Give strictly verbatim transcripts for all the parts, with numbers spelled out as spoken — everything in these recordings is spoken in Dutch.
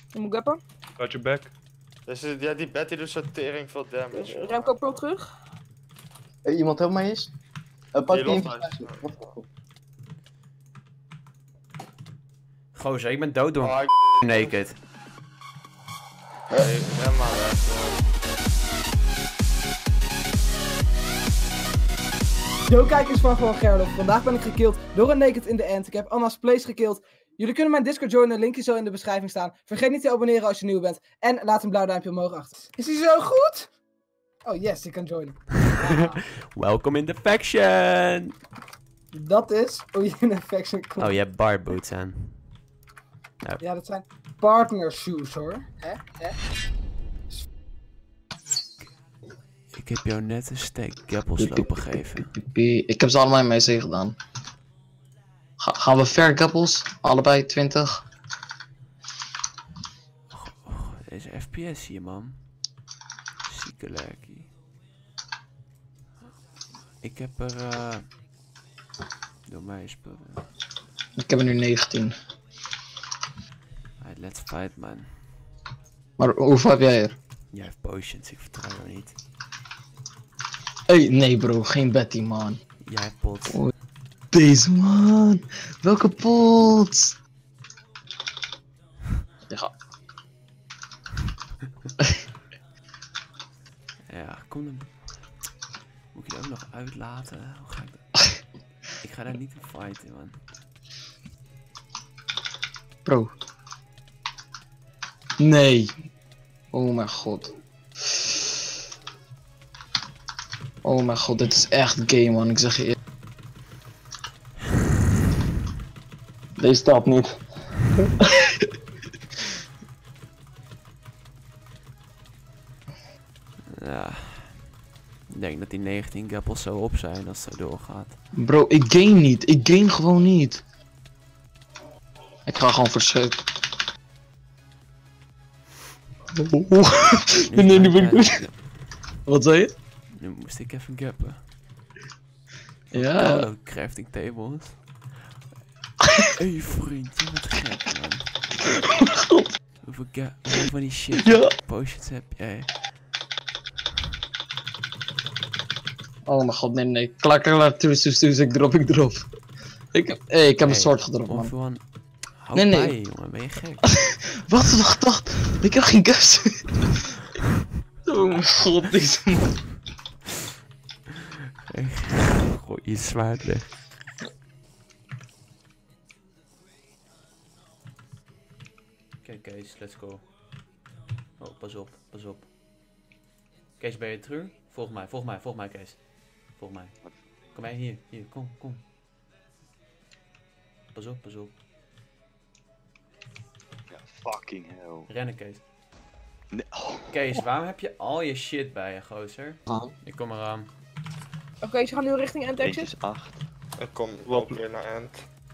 Je moet gappen. Got your back. Dus, ja, die Betty doet zo tering veel damage. Remco Pro terug. Hey, iemand help mij eens. Uh, pak Die die lofhuis. info. Gozer, ik ben dood door Oh, ik... naked. Hey, rem maar weg, joh. Yo kijkers van Gewoon Gerlof, vandaag ben ik gekilld door een naked in de end. Ik heb Anna's Place gekilld. Jullie kunnen mijn Discord joinen, linkje zo in de beschrijving staan. Vergeet niet te abonneren als je nieuw bent. En laat een blauw duimpje omhoog achter. Is hij zo goed? Oh yes, ik kan joinen. Ah, Welkom in the faction! dat is hoe je in een faction komt. Oh, je hebt bar boots aan. Nou. Ja, dat zijn partner shoes hoor. Hè? Hè? Ik heb jou net een steak gappels lopen geven. Ik heb ze allemaal in mijn zee gedaan. Ga gaan we fair gappels? Allebei twintig. Oh, oh, deze F P S hier, man. Zieke lekkie. Ik heb er... Uh... Door mij spullen. Ik heb er nu negentien. Alright, let's fight, man. Maar hoeveel heb jij er? Jij hebt potions, ik vertrouw jou niet. Hey, nee bro, geen Betty man. Jij hebt pot. Oh, deze man. Welke pot? Ja. Ja, kom dan. Moet ik je ook nog uitlaten? Hoe ga ik dat? Ik ga daar niet in fighten, man. Bro. Nee. Oh mijn god. Oh mijn god, dit is echt gay man, ik zeg je eerlijk. Deze stap niet. Ja. Ik denk dat die negentien gappels zo op zijn als het zo doorgaat. Bro, ik gain niet. Ik gain gewoon niet. Ik ga gewoon verschuiven. Nee, nee, nu ben ik goed. Wat zei je? Nu moest ik even gappen. Ja. Oh, crafting tables. Hey vriend, je bent gek man. Hoeveel, ga hoeveel van die shit Ja. potions heb jij? Oh mijn god, nee, nee. Klaar, klaar, tuus, tuus, tuus, ik drop, ik drop. Ik heb, hey, ik heb een Hey, soort gedropt, man. Hoeveel aan... Hou Nee, nee. bij, jongen, ben je gek? Wat? Wacht, wacht. Ik heb geen gas. Oh mijn god, deze man. Gooi je zwaard weg. Oké, okay, Kees, let's go. Oh, pas op, pas op. Kees, ben je terug? Volg mij, volg mij, volg mij, Kees. Volg mij. Kom mij hier, hier, kom, kom. Pas op, pas op. Ja, fucking hell. Rennen, Kees. Nee. Oh. Kees, waarom heb je al je shit bij je, gozer? Ah. Ik kom eraan. Oké, okay, ze gaan nu richting end Eentje exit. is acht. Ik kom loop weer naar end.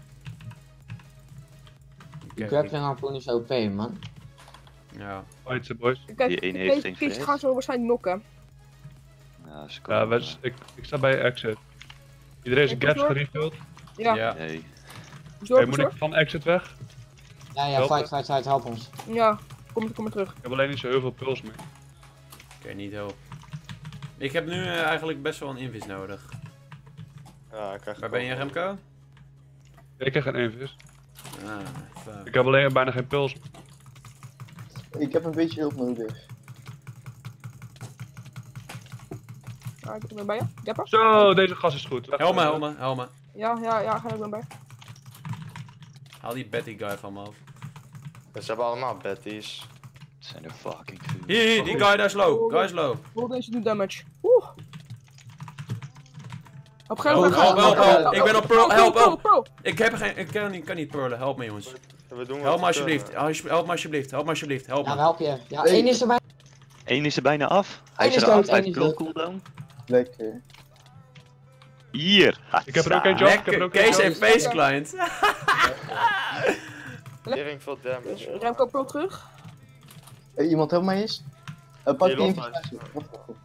Okay, Ik heb geen harpoen O P man. Ja. Fight ze boys. Kijk, Die ene heeft deze geen kies vlees. gaan zo waarschijnlijk knokken. Ja, ze Ja, komen. wij, ik, ik sta bij exit. Iedereen is Ik gaps hoor. gerefilled. Ja, Ja. Nee. zorg, Hey, moet ik zorg. van exit weg? Ja, ja, Helpen. fight, fight, fight, help ons. Ja, kom, kom maar terug. Ik heb alleen niet zo heel veel puls meer. Oké, niet helpen. Ik heb nu uh, eigenlijk best wel een invis nodig. Ja, ik krijg Waar ben je, Remco? Ik heb geen invis. Ah, fuck. Ik heb alleen bijna geen puls meer. Ik heb een beetje hulp nodig. Ja, ik ben bij je. Gapper? Zo, deze gas is goed. Weg- Help me, help me, help me. Ja, ja, ja, ga ik ben bij. Haal die Betty guy van me af. Ze hebben allemaal Betty's. Het zijn er fucking veel. Hier, hier, die guy daar is low. Guy is low. Roll deze doet damage. Oeh. Op Help, gegeven help, moment help, help. Ik ben op pearl, help, help. Pro. Ik heb geen, ik kan niet, kan niet pearlen. Help me, jongens. We doen Help me wat alsjeblieft. we Alsje- Help me alsjeblieft. Help me alsjeblieft. Help Ja, we me. helpen je. Ja, Hey. één is erbij. Eén is er bijna af. Hij Eén is is eraf. dood, Hij één heeft is kill dood. cooldown. Lekker. Hier. Ik heb er ook eentje af. Ik heb er Lekker, ook Kees eentje en af. face client. tering veel damage. Remco Pro terug. Hey, iemand help mij eens. Uh, pak Die die lofhuis. info.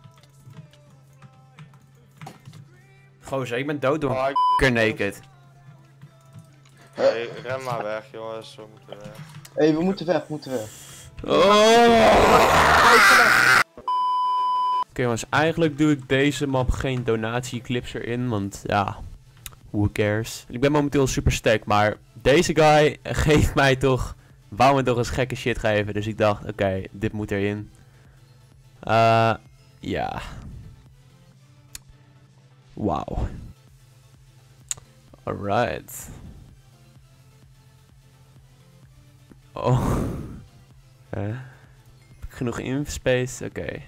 Gozer, ik ben dood door Oh, ik... een naked. Hey, rem maar weg jongens, we moeten weg. Hey, we moeten weg, we moeten weg. Oh. Oké jongens, eigenlijk doe ik deze map geen donatieclips erin, want ja, who cares. Ik ben momenteel super stack, maar deze guy geeft mij toch, wou me toch eens gekke shit geven. Dus ik dacht, oké, okay, dit moet erin. Uh, ja. Wauw. Alright. Oh. Uh, genoeg infospace, oké. Okay.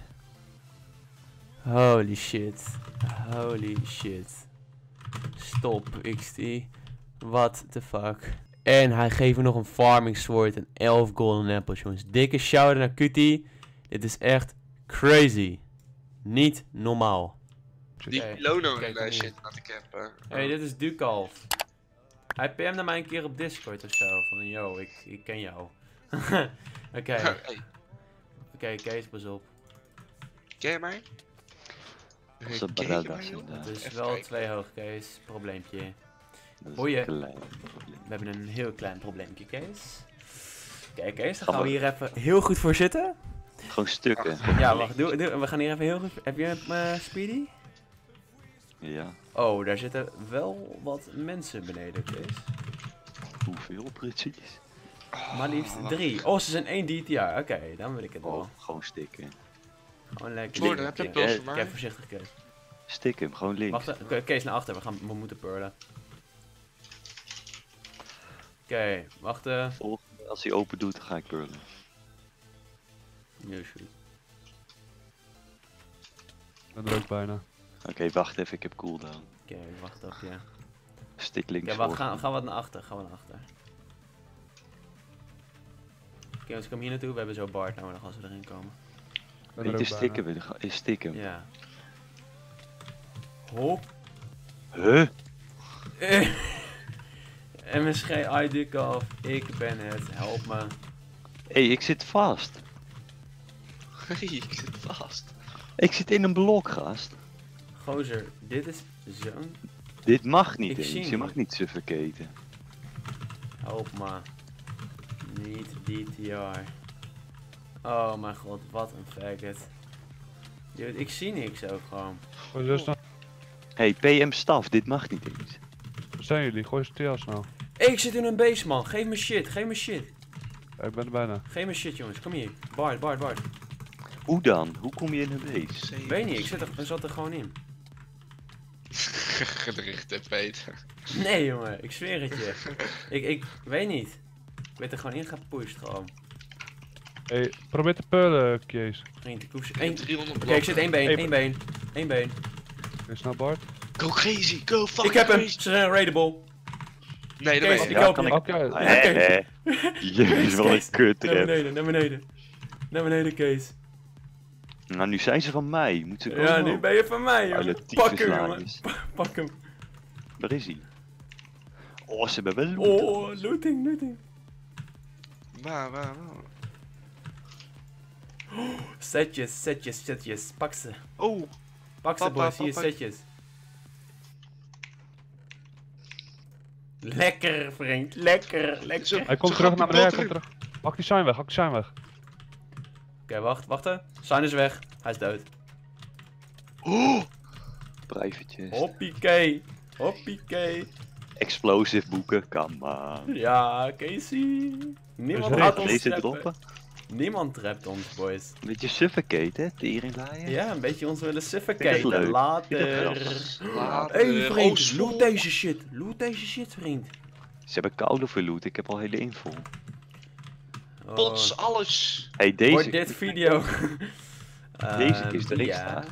Holy shit. Holy shit. Stop, X T. What the fuck. En hij geeft me nog een farming sword en elf golden apples, jongens. Dikke shout-out naar Cutie. Dit is echt crazy. Niet normaal. Die Oké, Lono kijk en hem shit aan de camper. Hé, hey, dit is Dukalf. Hij P M'de mij een keer op Discord of zo. Van, yo, ik, ik ken jou. Oké. Oké, Hey, okay, Kees, pas op. ken je mij? Als een Ken je brada mij, zijn joh? daar. Het is Even wel kijken. twee hoog, Kees. Probleempje. Dat is Boeien. een klein probleem. We hebben een heel klein probleempje, Kees. Kijk, Kees, dan Gaan gaan we we- hier even heel goed voor zitten. Gewoon stukken. Ja, wacht, doe, doe, we gaan hier even heel goed. Heb je een uh, Speedy? Ja. Oh, daar zitten wel wat mensen beneden, Kees. Hoeveel precies? Maar liefst wacht. drie. Oh, ze zijn één D T R. Oké, okay, dan wil ik het wel. Oh, gewoon stikken. Gewoon lekker. Jordan, heb je een Kijk, puls voor kijk mij? voorzichtig, Kees. Stik hem, gewoon links. Wacht, oké, Kees naar achter. We, gaan, we moeten purlen. Oké, okay, wachten. Volgende, als hij open doet, dan ga ik burlen. Yes, goed. Ik ben er ook bijna. Oké, okay, wacht even, ik heb cooldown. Oké, okay, wacht op je. Stik links Ja, wacht, voor. gaan, gaan we wat naar achter. Gaan we naar achter. Oké, okay, dus kom hier naartoe. We hebben zo Bart nodig als we erin komen. Ik ben er Niet ook te bijna. stikken, we gaan- is stikken. Ja. Hop. Huh? M S G I D af. Ik ben het. Help me. Hé, hey, ik zit vast. Hey, ik zit vast. Ik zit in een blok, gast. Gozer, dit is zo'n... Dit mag niet Ik zie eens, je niet. mag niet suffocaten. Help me. Niet D T R. Oh mijn god, wat een faggot. Dude, ik zie niks ook gewoon. Gooi zo snel. Hé, hey, P M staf, dit mag niet eens. Waar zijn jullie? Gooi ze heel snel. Hey, ik zit in een base, man. Geef me shit, geef me shit. Ja, ik ben er bijna. Geef me shit, jongens. Kom hier. Bart, Bart, Bart. Hoe dan? Hoe kom je in een base? Weet niet, ik zit er, ik zat er gewoon in. Gedricht, Peter. Nee, jongen, ik zweer het je. ik, ik weet niet. Ik werd er gewoon in gepusht, gewoon. Hé, hey, probeer te pullen, Kees. Vriend, ik hoef ze Eén één... Oké, driehonderd ik zit één been, Hey, één been, één been. Is nou Bart? Go crazy, go fucking Ik heb hem, crazy. ze zijn raidable. Nee, dat Kees, weet ik je. help kan je. ik- Oké. Ah, hè, hè. Jezus, wat een kut Naar trap. beneden, naar beneden. Naar beneden, Kees. Nou, nu zijn ze van mij. Moet ze komen. Ja, nu ben je van mij, Alle jongen. Pak hem, jongen. tyfuslaaiers. Pak hem. Waar is hij? Oh, ze hebben wel loot. Oh, looting, looting. Waar, waar, waar? Setjes, setjes, setjes. Pak ze. Oh, Pak ze, Papa, boys. Hier, papa. setjes. Lekker, vriend. Lekker, lekker. Zo. Oké, Hij komt Ze terug gaat naar die beneden, hij bal komt terug. Hak die sign weg, hak die sign weg. wacht, wachten. Sign is weg. Hij is dood. oh. Privatejes. Hoppiekee. Hoppiekee. Explosive boeken, come on. Ja, Casey. Niemand Dus gaat deze ons Deze trappen. droppen. Niemand trapt ons, boys. Een beetje suffocate, hè? Teringlaaien. Ja, een beetje ons willen Vind suffocaten. ik leuk. Vind ik Later. Later. Hey vriend, Oh, loot smol. deze shit. Loot deze shit, vriend. Ze hebben koude verloot, ik heb al hele info. Oh. Pots, alles. Hey, deze. Wordt dit video. Deze Ehm, is erin ja. staan.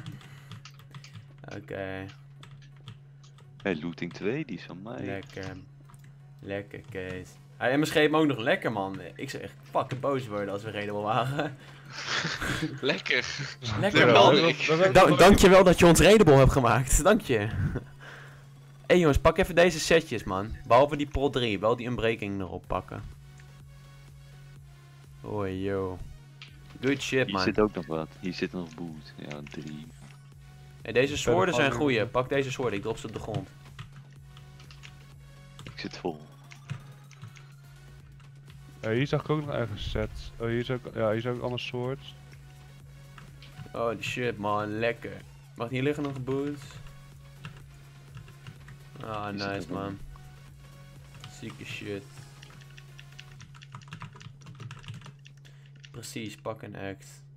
Oké, Hey, looting twee, die is van mij. lekker. Lekker, Kees. Hij M S G hem ook nog lekker, man. Ik zou echt fucking boos worden als we reden wel wagen. Lekker. Lekker, Ja, man. wel. We- we- we- Da dankjewel dat je ons raidable hebt gemaakt. Dank je. Hé hey jongens, pak even deze setjes, man. Behalve die Pro drie, wel die Unbreaking erop pakken. Hoi, yo. Good shit, Hier man. zit ook nog wat. Hier zit nog boot. Ja, drie. Hey, deze zwoorden zijn gewoon- goeie. Pak deze zwoorden, ik drop ze op de grond. Ik zit vol. Ja, hier zag ik ook nog ergens sets. Oh, hier is ook, ja, hier is ook allemaal swords. Oh shit man, lekker. Mag hier liggen nog boots? Ah, nice man. Zieke shit. Precies, pak een axe.